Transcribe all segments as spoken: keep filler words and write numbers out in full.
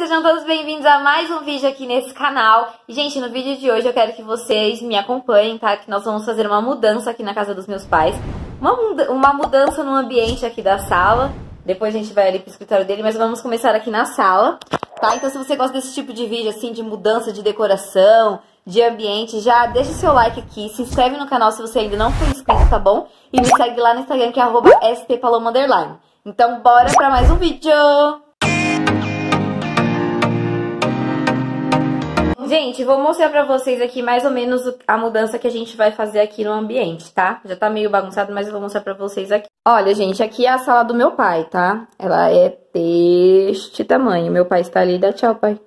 sejam todos bem-vindos a mais um vídeo aqui nesse canal. E, gente, no vídeo de hoje eu quero que vocês me acompanhem, tá? Que nós vamos fazer uma mudança aqui na casa dos meus pais. Uma, muda uma mudança no ambiente aqui da sala. Depois a gente vai ali pro escritório dele, mas vamos começar aqui na sala, tá? Então se você gosta desse tipo de vídeo, assim, de mudança de decoração, de ambiente, já deixa seu like aqui, se inscreve no canal se você ainda não for inscrito, tá bom? E me segue lá no Instagram, que é arroba sppaloma underline. Então bora pra mais um vídeo! Gente, vou mostrar pra vocês aqui mais ou menos a mudança que a gente vai fazer aqui no ambiente, tá? Já tá meio bagunçado, mas eu vou mostrar pra vocês aqui. Olha, gente, aqui é a sala do meu pai, tá? Ela é deste tamanho. Meu pai está ali, dá tchau, pai.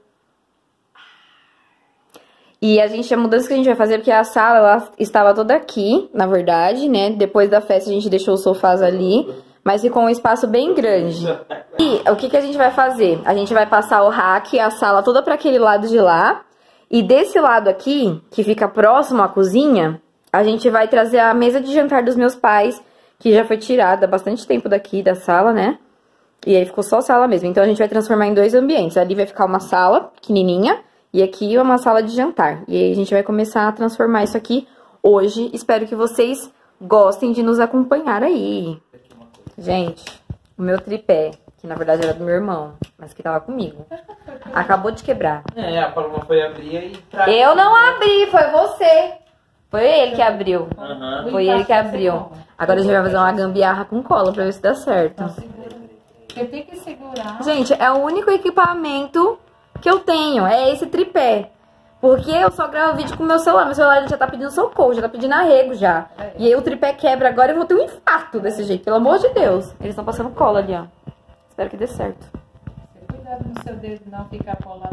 E a gente, a mudança que a gente vai fazer, porque a sala, ela estava toda aqui, na verdade, né? Depois da festa a gente deixou os sofás ali, mas ficou um espaço bem grande. E o que que a gente vai fazer? A gente vai passar o rack, a sala toda pra aquele lado de lá. E desse lado aqui, que fica próximo à cozinha, a gente vai trazer a mesa de jantar dos meus pais, que já foi tirada há bastante tempo daqui da sala, né? E aí ficou só sala mesmo. Então a gente vai transformar em dois ambientes. Ali vai ficar uma sala pequenininha e aqui uma sala de jantar. E aí a gente vai começar a transformar isso aqui hoje. Espero que vocês gostem de nos acompanhar aí. Gente, o meu tripé, que na verdade era do meu irmão, mas que tava comigo, acabou de quebrar. É, a Paloma foi abrir e... Pra... Eu não abri, foi você. Foi ele que abriu. Uhum. Foi ele que abriu. Agora a gente vai fazer uma gambiarra com cola pra ver se dá certo. Eu tenho que segurar. Gente, é o único equipamento que eu tenho, é esse tripé. Porque eu só gravo vídeo com o meu celular. Meu celular já tá pedindo socorro, já tá pedindo arrego já. E aí o tripé quebra agora e eu vou ter um infarto desse jeito, pelo amor de Deus. Eles estão passando cola ali, ó. Espero que dê certo. Cuidado no seu dedo não ficar colado.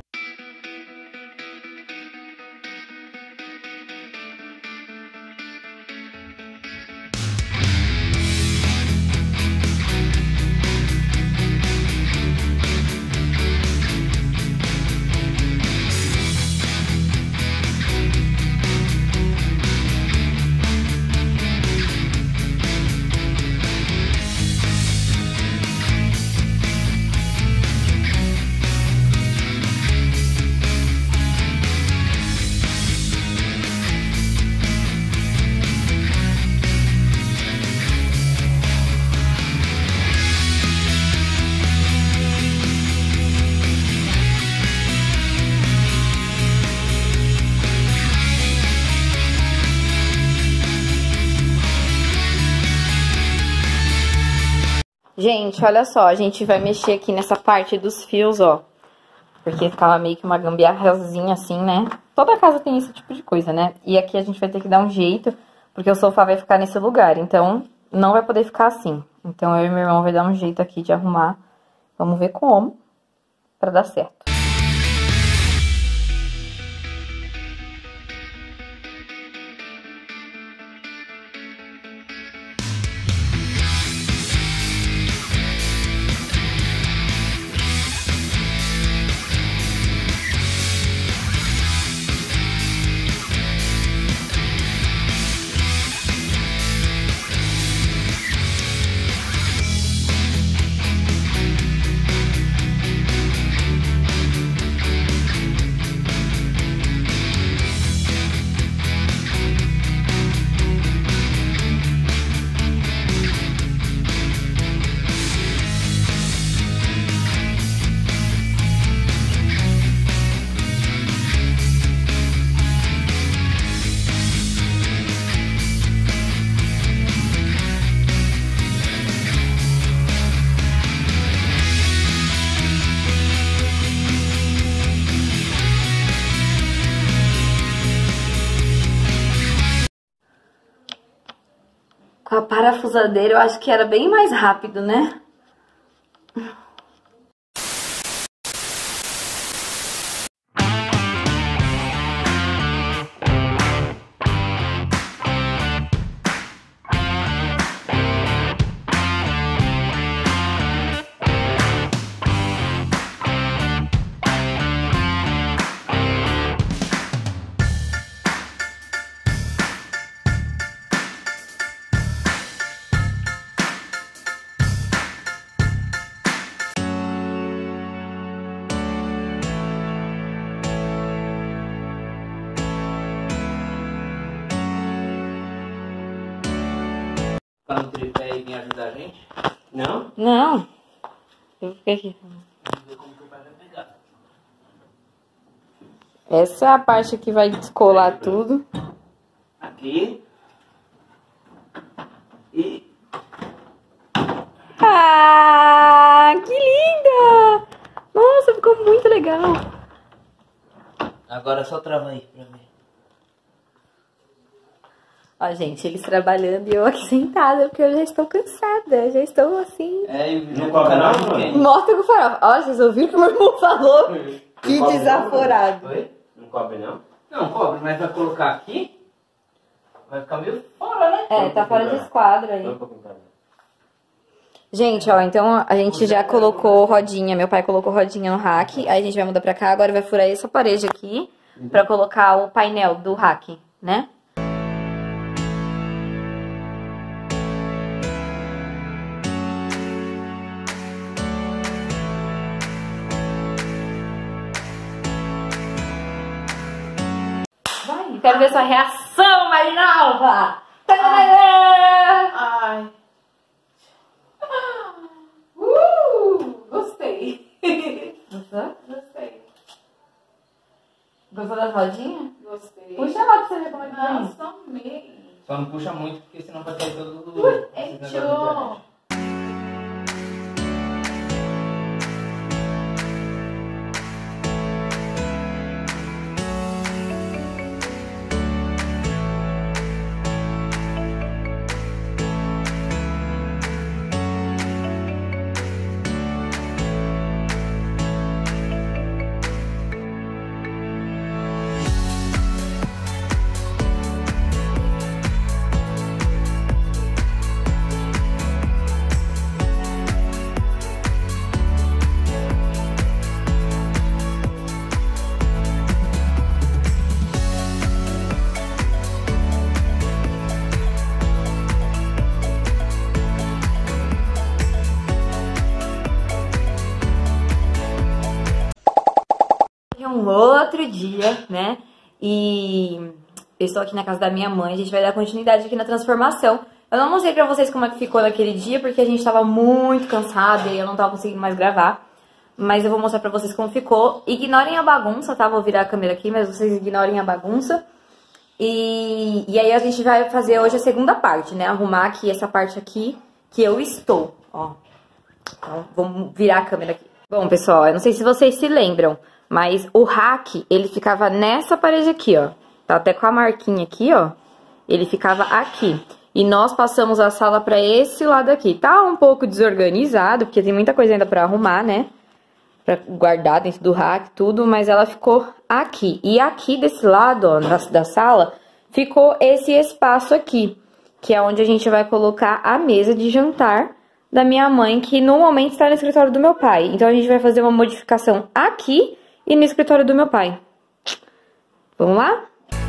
Gente, olha só, a gente vai mexer aqui nessa parte dos fios, ó. Porque ficava meio que uma gambiarrazinha assim, né? Toda casa tem esse tipo de coisa, né? E aqui a gente vai ter que dar um jeito, porque o sofá vai ficar nesse lugar. Então, não vai poder ficar assim. Então, eu e meu irmão vai dar um jeito aqui de arrumar. Vamos ver como, pra dar certo. Com a parafusadeira eu acho que era bem mais rápido, né? Ficar no tripé e vir ajudar a gente? Não? Não. Eu fiquei aqui. Vamos ver como que o pai vai pegar. Essa é a parte que vai descolar tudo. Aqui. E... Ah, que linda! Nossa, ficou muito legal. Agora só trava aí pra mim. Ó, gente, eles trabalhando e eu aqui sentada, porque eu já estou cansada. Já estou assim... É, e Não cobra não, mano? Morta com farofa. Ó, vocês ouviram o que o meu irmão falou? Que Não cobre desaforado. Oi? Não cobre não? Não, cobre, mas vai colocar aqui? Vai ficar meio fora, né? É, tá fora de esquadro aí. Não, um pouquinho pra mim. Gente, ó, então a gente já colocou rodinha, meu pai colocou rodinha no rack, aí a gente vai mudar pra cá, agora vai furar essa parede aqui pra colocar o painel do rack, né? Vai, quero ver sua reação, Marinalva! Ai. Uh, gostei. Gostou? Gostei. Gostou das rodinhas? Gostei. Puxa lá pra você ver como é que vem. Nossa, amei. Só não puxa muito, porque senão vai cair todo o... É esse negócio de tchô. internet. É um outro dia, né? E eu estou aqui na casa da minha mãe, a gente vai dar continuidade aqui na transformação. Eu não mostrei pra vocês como é que ficou naquele dia, porque a gente tava muito cansada e eu não tava conseguindo mais gravar. Mas eu vou mostrar pra vocês como ficou. Ignorem a bagunça, tá? Vou virar a câmera aqui, mas vocês ignorem a bagunça. E, e aí a gente vai fazer hoje a segunda parte, né? Arrumar aqui essa parte aqui que eu estou, ó. Então, vamos virar a câmera aqui. Bom, pessoal, eu não sei se vocês se lembram, mas o rack, ele ficava nessa parede aqui, ó. Tá até com a marquinha aqui, ó. Ele ficava aqui. E nós passamos a sala pra esse lado aqui. Tá um pouco desorganizado, porque tem muita coisa ainda pra arrumar, né? Pra guardar dentro do rack, tudo. Mas ela ficou aqui. E aqui desse lado, ó, da, da sala, ficou esse espaço aqui. Que é onde a gente vai colocar a mesa de jantar da minha mãe, que no momento está no escritório do meu pai. Então a gente vai fazer uma modificação aqui e no escritório do meu pai. Vamos lá?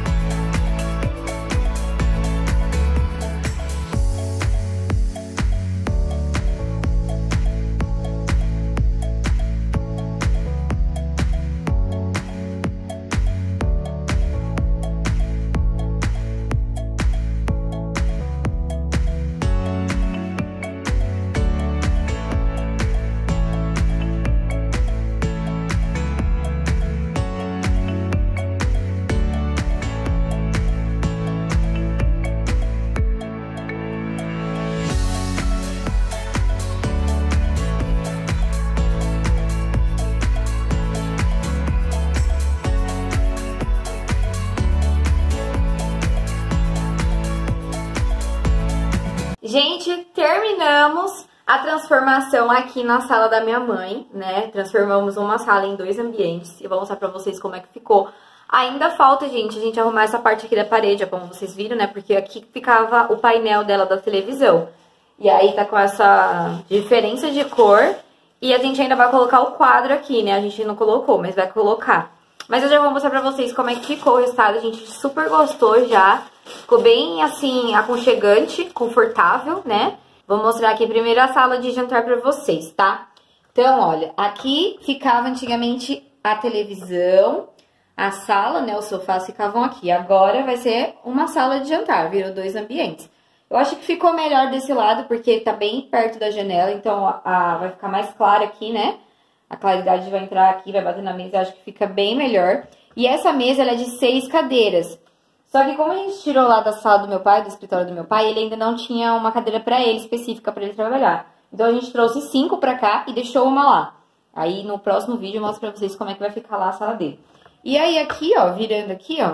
Gente, terminamos a transformação aqui na sala da minha mãe, né? Transformamos uma sala em dois ambientes e vou mostrar pra vocês como é que ficou. Ainda falta, gente, a gente arrumar essa parte aqui da parede, como vocês viram, né? Porque aqui ficava o painel dela da televisão. E aí tá com essa diferença de cor e a gente ainda vai colocar o quadro aqui, né? A gente não colocou, mas vai colocar. Mas eu já vou mostrar pra vocês como é que ficou o resultado. A gente super gostou já. Ficou bem, assim, aconchegante, confortável, né? Vou mostrar aqui primeiro a sala de jantar pra vocês, tá? Então, olha, aqui ficava antigamente a televisão, a sala, né? Os sofás ficavam aqui. Agora vai ser uma sala de jantar, virou dois ambientes. Eu acho que ficou melhor desse lado, porque tá bem perto da janela, então a, a, vai ficar mais claro aqui, né? A claridade vai entrar aqui, vai bater na mesa, eu acho que fica bem melhor. E essa mesa, ela é de seis cadeiras. Só que como a gente tirou lá da sala do meu pai, do escritório do meu pai, ele ainda não tinha uma cadeira pra ele, específica pra ele trabalhar. Então a gente trouxe cinco pra cá e deixou uma lá. Aí no próximo vídeo eu mostro pra vocês como é que vai ficar lá a sala dele. E aí aqui, ó, virando aqui, ó,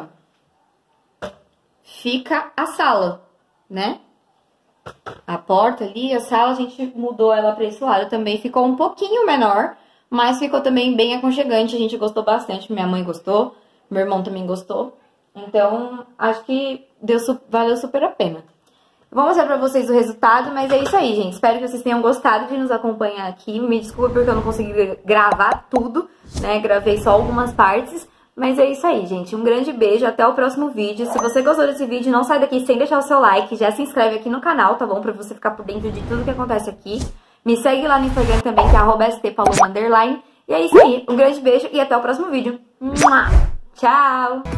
fica a sala, né? A porta ali, a sala, a gente mudou ela pra esse lado também. Ficou um pouquinho menor, mas ficou também bem aconchegante. A gente gostou bastante, minha mãe gostou, meu irmão também gostou. Então, acho que deu, valeu super a pena. Vou mostrar pra vocês o resultado, mas é isso aí, gente. Espero que vocês tenham gostado de nos acompanhar aqui. Me desculpa porque eu não consegui gravar tudo, né? Gravei só algumas partes. Mas é isso aí, gente. Um grande beijo, até o próximo vídeo. Se você gostou desse vídeo, não sai daqui sem deixar o seu like. Já se inscreve aqui no canal, tá bom? Pra você ficar por dentro de tudo que acontece aqui. Me segue lá no Instagram também, que é arroba stpaloma underline. E é isso aí. Um grande beijo e até o próximo vídeo. Tchau!